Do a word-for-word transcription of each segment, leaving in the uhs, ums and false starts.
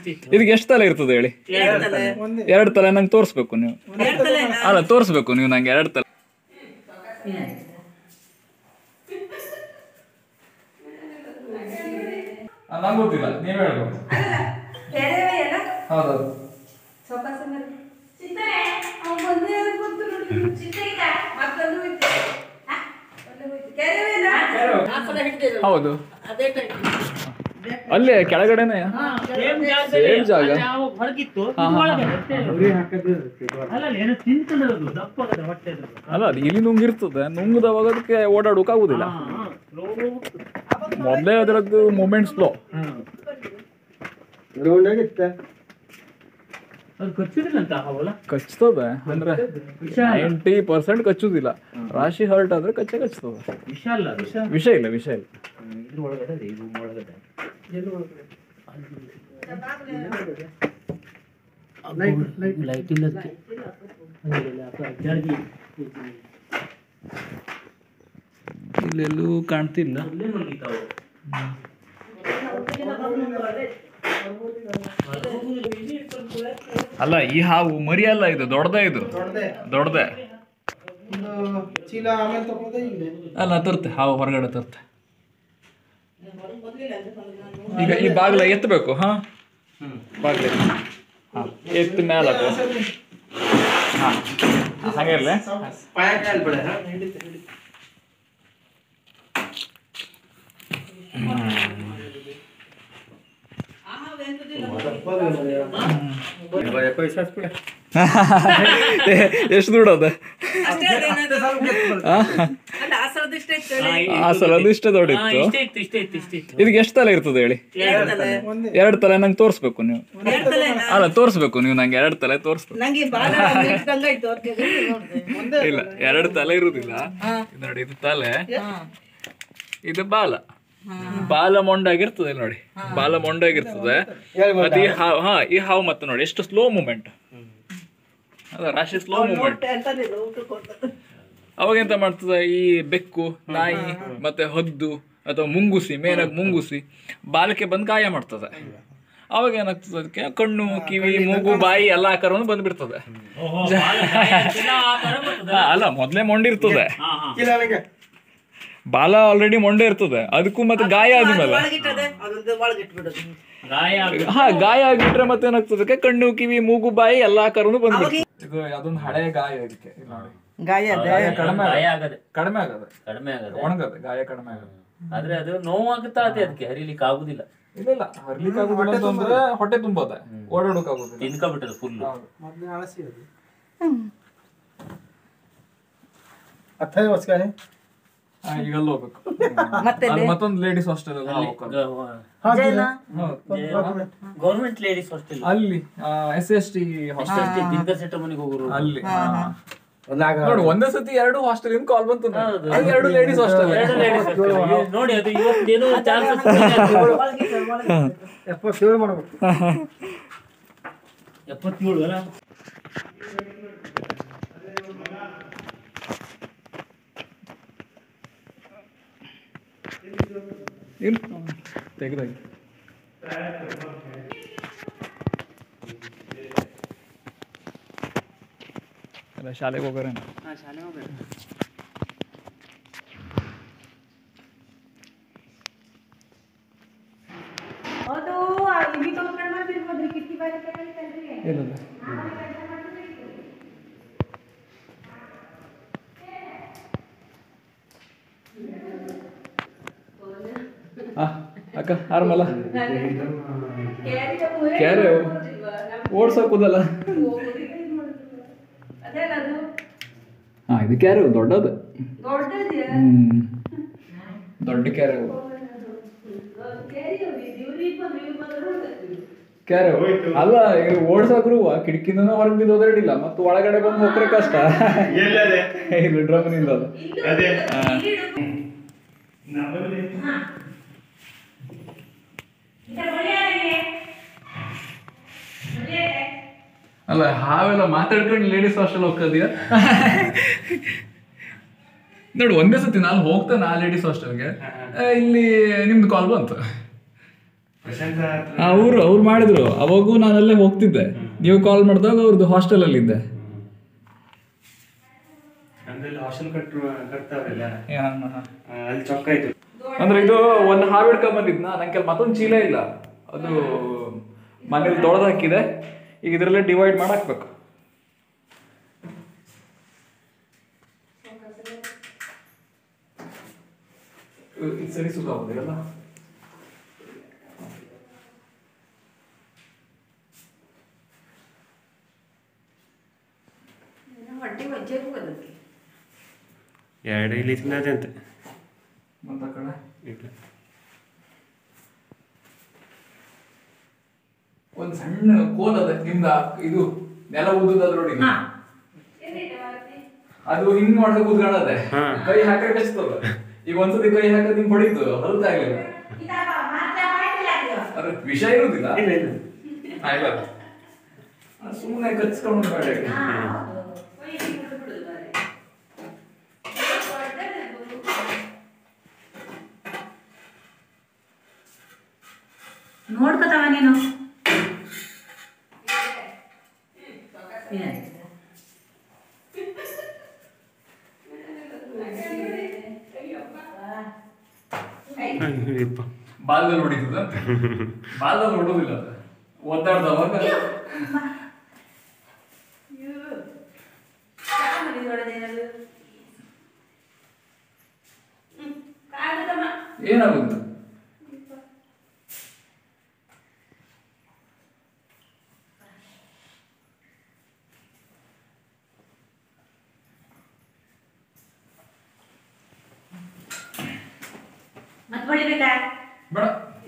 ಇದಕ್ಕೆ ಎಷ್ಟು ತಲೆ ಇರ್ತದೆ ಹೇಳಿ? ಎರಡು ತಲೆ ನಂಗೆ ತೋರಿಸ್ಬೇಕು ನೀವು. ಅಲ್ಲ ತೋರಿಸ್ಬೇಕು ನೀವು ನಂಗೆ ಎರಡು ತಲೆ. ನಂಗೆ ಗೊತ್ತಿಲ್ಲ, ನೀವ್ ಹೇಳ್ಬೋದು. ಹೌದೌದು. ಹೌದು, ಅಲ್ಲೇ ಕೆಳಗಡೆನೆ ಸೇಮ್ ಜಾಗ. ಅಲ್ಲ ಅದು ಇಲ್ಲಿ ನುಂಗಿರ್ತದೆ, ನುಂಗದವಾಗ ಅದಕ್ಕೆ ಓಡಾಡೋಕೆ ಆಗುದಿಲ್ಲ. ಮೊದಲೇ ಅದರದ್ದು ಮೂಮೆಂಟ್ ಸ್ಲೋ. ಕಚ್ಚುತ್ತದೆ ಅಂದ್ರೆ ನೈಂಟಿ ಪರ್ಸೆಂಟ್ ಕಚ್ಚುದಿಲ್ಲ. ರಾಶಿ ಹರ್ಟ್ ಆದ್ರೆ ಕಚ್ಚೆ ಕಚ್ಚುತ್ತದೆ. ವಿಷ ಇಲ್ಲ, ವಿಷ ಇಲ್ಲ, ವಿಷ ಇಲ್ಲ. ಇಲ್ಲೆಲ್ಲೂ ಕಾಣ್ತಿಲ್ಲ. ಅಲ್ಲ ಈ ಹಾವು ಮರಿ ಅಲ್ಲ, ಇದು ದೊಡ್ಡದೇ, ಇದು ದೊಡ್ಡದೇ ಅಲ್ಲ. ತರ್ತೆ ಹಾವು ಹೊರಗಡೆ ತರ್ತೆ. ಈಗ ಈ ಬಾಗಿಲ ಎತ್ತಬೇಕು. ಹಾ ಬಾಗಿಲ ಹಾ ಎತ್ತ ಮೇಲೆ ಹಾ ಹಾಗೆ ಇರಲಿ. ಎಷ್ಟು ದುಡ್ಡು ಅದ? ಆ ಸಲದ್ದು ಇಷ್ಟ ದೊಡ್ಡಿತ್ತು. ಇದಕ್ಕೆ ಎಷ್ಟು ತಲೆ ಇರ್ತದೆ ಹೇಳಿ? ಎರಡು ತಲೆ ನಂಗೆ ತೋರಿಸ್ಬೇಕು ನೀವು. ಅಲ್ಲ ತೋರಿಸ್ಬೇಕು ನೀವು ನಂಗೆ ಎರಡು ತಲೆ ತೋರಿಸ್ಬೇಕು. ಇಲ್ಲ, ಎರಡು ತಲೆ ಇರುದಿಲ್ಲ. ನೋಡಿ, ಇದು ತಲೆ, ಇದು ಬಾಲ. ಬಾಲ ಮೊಂಡಾಗಿರ್ತದೆ ನೋಡಿ, ಬಾಲ ಮೊಂಡಾಗಿರ್ತದೆ. ಮತ್ತೆ ಈ ಹಾವು, ಹಾ ಈ ಹಾವು ಮತ್ತೆ ನೋಡಿ ಎಷ್ಟು ಸ್ಲೋ ಮೂಮೆಂಟ್. ಅದ ರಾಶಿ ಸ್ಲೋ ಮೂಮೆಂಟ್. ಅವಾಗ ಎಂತ ಮಾಡ್ತದೆ, ಈ ಬೆಕ್ಕು, ನಾಯಿ ಮತ್ತೆ ಹದ್ದು ಅಥವಾ ಮುಂಗುಸಿ, ಮೇನಾಗಿ ಮುಂಗುಸಿ ಬಾಲಕ್ಕೆ ಬಂದು ಗಾಯ ಮಾಡ್ತದೆ. ಅವಾಗ ಏನಾಗ್ತದೆ, ಅದಕ್ಕೆ ಕಣ್ಣು, ಕಿವಿ, ಮೂಗು, ಬಾಯಿ ಎಲ್ಲ ಆಕಾರವನ್ನು ಬಂದ್ಬಿಡ್ತದೆ. ಅಲ್ಲ ಮೊದ್ಲೇ ಮೊಂಡಿರ್ತದೆ, ಬಾಲ ಆಲ್ರೆಡಿ ಮೊಂಡೆ ಇರ್ತದೆ. ಅದಕ್ಕೂ ಮತ್ತೆ ಗಾಯ ಆದ್ಮೇಲೆ ಹಾ ಗಾಯ ಆಗಿಬಿಟ್ರೆ ಮತ್ತೆ ಏನಾಗ್ತದೆ, ಕಣ್ಣು, ಕಿವಿ, ಮೂಗು, ಬಾಯಿ ಎಲ್ಲ ಆಕಾರನು ಬಂದ್ಬಿಡ್ತದೆ. ಇದು ಅದೊಂದು ಹಳೆ ಗಾಯ. ಇದಕ್ಕೆ ಕಡಿಮೆ ಆಗದೆ ಕಡಿಮೆ ಆಗದೆ ಕಡಿಮೆ ಆಗದೆ ಒಣಗದೆ ಗಾಯ ಕಡಿಮೆ ಆಗದೆ. ಆದ್ರೆ ಅದು ನೋವಾಗುತ್ತಾ ಅದೇ, ಅದಕ್ಕೆ ಹರಿಲಿಕ್ಕೆ ಆಗುದಿಲ್ಲ. ಇಲ್ಲ ಇಲ್ಲ, ಹರಿಲಿಕ್ಕೆ ಆಗುದಿಲ್ಲ ಅಂತಂದ್ರೆ ಹೊಟ್ಟೆ ತುಂಬದೆ, ಓಡಾಡೋಕೆ ಆಗುದಿಲ್ಲ, ತಿನ್ಕೊಂಡ್ಬಿಟ್ಟದು ಫುಲ್. ಈಗ ಅಲ್ಲಿ ಹೋಗ್ಬೇಕು, ಮತ್ತೊಂದು ladies hostel government ladies hostel ಅಲ್ಲಿ, ಎಸ್ ಎಸ್ ಟಿ ಹಾಸ್ಟೆಲ್ ಅಲ್ಲಿ ನೋಡಿ. ಒಂದೇ ಸತಿ ಎರಡು ಹಾಸ್ಟೆಲ್ ಇಂದ ಕಾಲ್ ಬಂತು, ಎರಡು ಲೇಡೀಸ್ ಹಾಸ್ಟೆಲ್ ನೋಡಿ. ಅದು ಇವತ್ತೇನು ಚಾನ್ಸಸ್ ಎಪ್ಪತ್ತೇಳು ಮಾಡಬೇಕು, ಎಪ್ಪತ್ತೇಳು ಅಲ್ಲ. ಇಲ್ಲ ತೆಗೆದಾಗಿ ಅಲ್ಲ ಶಾಲೆಗೆ ಹೋಗೋರೇನ? ಶಾಲೆಗೆ ಹೋಗ್ಬೇಕು. ಇಲ್ಲ ಅಕ್ಕ ಆರಾಮಲ್ಲ? ಕ್ಯಾರೆ ಓಡ್ಸೋಕುದಲ್ಲ. ಹಾ ಇದು ಕ್ಯಾರೆ ದೊಡ್ಡದು, ಹ್ಮ್ ದೊಡ್ಡ ಕ್ಯಾರೆ. ಕ್ಯಾರೆ ಅಲ್ಲ, ಈಗ ಓಡ್ಸಾಕ್ರು ಕಿಟಕಿನ ಹೊರಗೆ ಬಿದ್ದು ಹೋದ್ರಡಿಲ್ಲ, ಮತ್ತು ಒಳಗಡೆ ಬಂದು ಹೋಗ್ರೆ ಕಷ್ಟ. ಇಲ್ಲ ಡ್ರಮ್ನಿಂದ ಅದು. ಅಲ್ಲ ಹಾವೆಲ್ಲ ಮಾತಾಡ್ಕೊಂಡು ಲೇಡೀಸ್ ಹಾಸ್ಟೆಲ್ ಹೋಗ್ತದೀಯ ನೋಡಿ. ಒಂದೇ ಸತಿ ನಾನು ಹೋಗ್ತೇನೆ ಆ ಲೇಡೀಸ್ ಹಾಸ್ಟೆಲ್ಗೆ, ಇಲ್ಲಿ ನಿಮ್ದು ಕಾಲ್ ಬಂತು. ಅವರು ಅವ್ರು ಮಾಡಿದ್ರು, ಅವಾಗೂ ನಾನಲ್ಲೇ ಹೋಗ್ತಿದ್ದೆ. ನೀವು ಕಾಲ್ ಮಾಡಿದಾಗ ಅವ್ರದ್ದು ಹಾಸ್ಟೆಲ್ ಅಲ್ಲಿ ಇದ್ದೆ. ಅಂದ್ರೆ ಇದು ಒಂದು ಹಾವು ಹಿಡ್ಕೊಂಡ್ ಬಂದಿದ್ನ, ನಂಗೆ ಮತ್ತೊಂದು ಚೀಲ ಇಲ್ಲ, ಅದು ಮನೇಲಿ ತೊಳೆದು ಹಾಕಿದೆ. ಈಗ ಇದರಲ್ಲೇ ಡಿವೈಡ್ ಮಾಡಿ ಹಾಕ್ಬೇಕು. ಇದು ಸರಿ ಸುಖ ಆಗೋದಿಲ್ಲ. ಎರಡು ಇಲ್ಲಿ ತಿನ್ನದಂತೆ ಮಂತ ಕಡೆ ಒಂದು ಸಣ್ಣ ಕೋಲ್ ಅದ ನಿಮ್ದ, ಇದು ನೆಲ ಉದ್ದುದ ನೋಡಿ, ಅದು ಹಿಂಗ್ ಮಾಡ್ದೆ ಕೂತ್ಕೊಳ್ಳದೆ, ಕೈ ಹಾಕಿ ಕಚ್ತದ. ಈಗ ಒಂದ್ಸತಿ ಕೈ ಹಾಕದ್ ಹಿಂಗ್ ಹೊಡಿತು, ಹಲ್ತಾ ಇಲ್ಲ, ಅದ್ರ ವಿಷ ಇರುದಿಲ್ಲ, ಸುಮ್ಮನೆ ಕಚ್ಕೊಂಡು ಬೇಡ. ನೋಡ್ಕೊತಾವ ನೀನು. ಬಾಲ್ದಲ್ಲಿ ಹೊಡಿತದ, ಬಾಲ್ದಲ್ಲಿ ಹೊಡೋದಿಲ್ಲ, ಒದ್ದಾಡ್ದವಾಗ ಏನಾಗುದು. ಬೇಡ,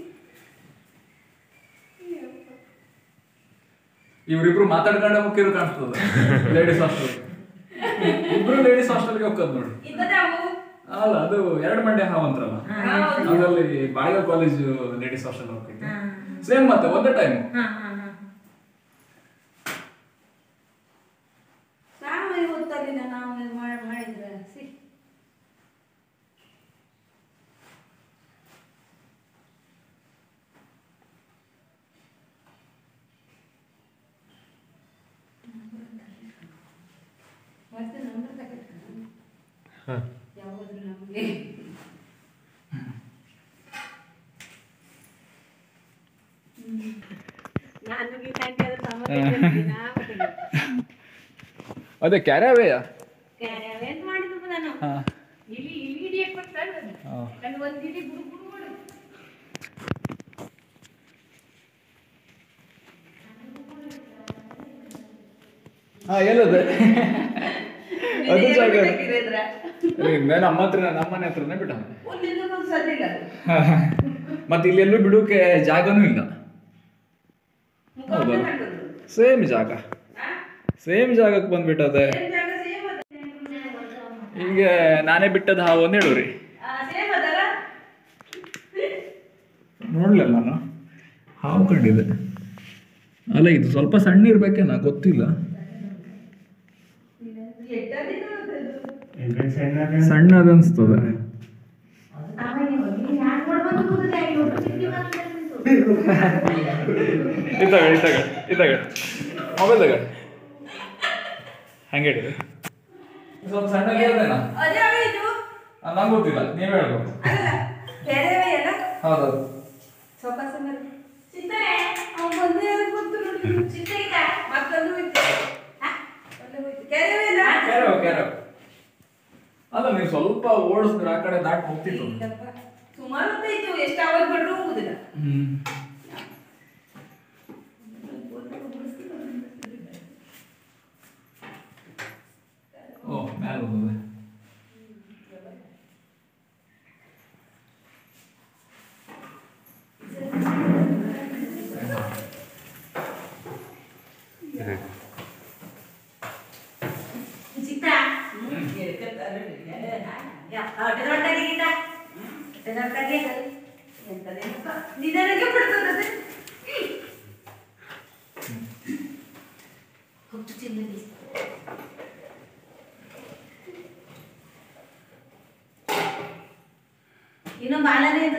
ಇವ್ರಿಬ್ರು ಮಾತಾಡ್ಕೊಂಡ ಮುಖ್ಯರು ಕಾಣಿಸ್ತದ. ಲೇಡೀಸ್ ಹಾಸ್ಟೆಲ್ ಇಬ್ರು ಲೇಡೀಸ್ ಹಾಸ್ಟೆಲ್ಗೆ ಹೋಗ್ತದ ನೋಡಿ. ಅಲ್ಲ, ಅದು ಎರಡು ಮಂಡ್ಯ ಹಾವು ಅಂತಾರಲ್ಲ, ಅದರಲ್ಲಿ ಬಾಳಿಗ ಕಾಲೇಜ್ ಲೇಡೀಸ್ ಹಾಸ್ಟೆಲ್ ಹೋಗ್ತೈತಿ. ಸೇಮ್ ಮತ್ತೆ ಒಂದೇ ಟೈಮ್. ಅದೇ ಕ್ಯಾರವೇಯ ಹಾ ಎಲ್ಲದೆ ಅದು ಜಾಗ ನಮ್ಮ ಹತ್ರ ನಮ್ಮ ಮನೆ ಹತ್ರನೇ ಬಿಟ್ಟ. ಮತ್ತೆ ಇಲ್ಲೆಲ್ಲೂ ಬಿಡೋಕೆ ಜಾಗನೂ ಇಲ್ಲ. ಹೌದಾ, ಸೇಮ್ ಜಾಗ, ಸೇಮ್ ಜಾಗಕ್ಕೆ ಬಂದ್ಬಿಟ್ಟದೆ. ಈಗ ನಾನೇ ಬಿಟ್ಟದ ಹಾವು ಅಂತ ಹೇಳುವ್ರಿ. ನೋಡ್ಲಿಲ್ಲ ನಾನು, ಹಾವು ಕಂಡಿದೆ. ಅಲ್ಲ, ಇದು ಸ್ವಲ್ಪ ಸಣ್ಣ ಇರ್ಬೇಕೇನ ಗೊತ್ತಿಲ್ಲ. ಸಣ್ಣದ ಅನ್ಸ್ತದೆ. ಇತ್ತಾಗ ಇತ್ತಾಗ ಇತ್ತಾಗ ಮೊಬೈಲ್ ತಗ ಹಂಗೆ ಹಿಡಿದು ಸ್ವಲ್ಪ ಸಣ್ಣ ಹೇಳ್ದೇನಾ? ನಂಗೆ ಗೊತ್ತಿಲ್ಲ, ನೀವೇ ಹೇಳ್ಬೇಕು. ಹೌದೌದು. ಅಲ್ಲ, ನೀವು ಸ್ವಲ್ಪ ಓಡಿಸಿದ್ರೆ ಆ ಕಡೆ ದಾಟಿ ಹೋಗ್ತಿತ್ತು. ಸುಮಾರು ಎಷ್ಟು ಅವರ್ ಬಿಡ್ರು ಹೋಗುದಿಲ್ಲ. ಹ್ಮ್ ಓ ಮೇಲೆ ಹೋಗುದು. ಇನ್ನು ಬಾಲನೇ